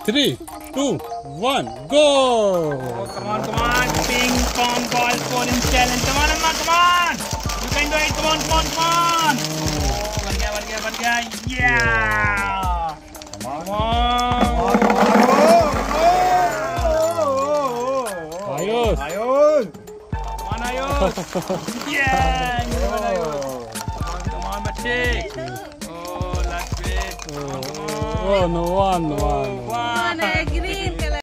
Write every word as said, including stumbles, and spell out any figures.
three, two, one, go! Oh, come on, come on. Ping pong ball scoring challenge. Come on, Amma, come on. You can do it. Come on, come on, come on. Oh, बन गया, बन गया, बन गया. Yeah. Come on. Ayos. Ayun! Come on, Ayos. Yeah. Come on, Ayos. Come on, come on, बच्चे. Oh, last bit. Come on, come on. Oh, no one, no Oh, one. one.